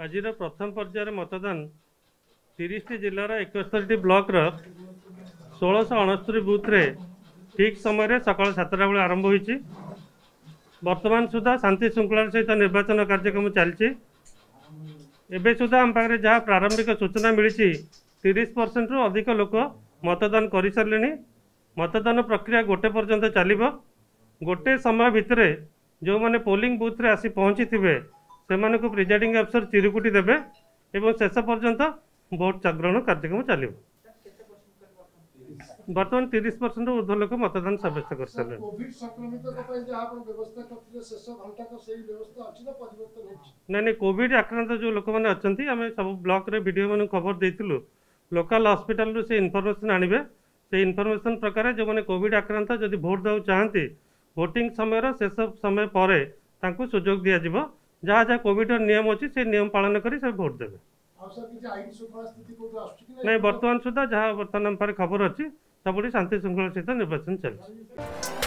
आज प्रथम पर्यायर मतदान 30 जिलार 71 ब्लॉक 1669 बूथ रे ठीक समय सकाल 7टा बेले आरंभ होती। वर्तमान सुधा शांति श्रृंखलार सहित निर्वाचन कार्यक्रम चलती। एवं सुधा आम पाखे जहाँ प्रारंभिक सूचना मिली 30% रु अधिक लोक मतदान कर सारे। मतदान प्रक्रिया गोटे पर्यंत चलो। गोटे समय भितर जो मैंने पोलिंग बूथ रे आसी पहुँची थे से प्रिजाइडिंग अफसर चिरुकुटी देवे और शेष पर्यंत भोट ग्रहण कार्यक्रम चलो। बर्तमान 30% ऊर्ध्व लोक मतदान सब्यस्त कर सारे। नहीं कोविड आक्रांत जो लोक मैंने अच्छा आम सब ब्लॉक रे वीडियो मान खबर देलु। लोकल हॉस्पिटल से इनफॉरमेशन आनिबे से इनफॉरमेशन प्रकार जो मैंने कोविड आक्रांत जदि भोट देव चाहती भोटिंग समय शेष समय पर सुजोग दि जाव। जहाँ जहाँ कोविड नियम अच्छी से नियम पालन कर भोट देवे। नहीं वर्तमान सुधा जहाँ बर्तमान खबर अच्छी सब शांति श्रृंखला सहित निर्वाचन चलती।